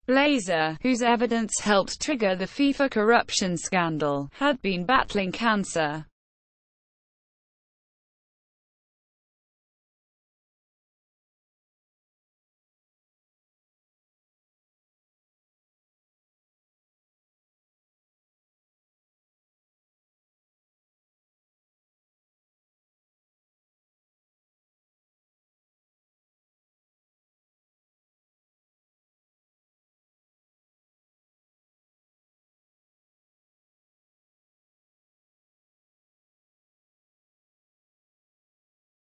Blazer, whose evidence helped trigger the FIFA corruption scandal, had been battling cancer.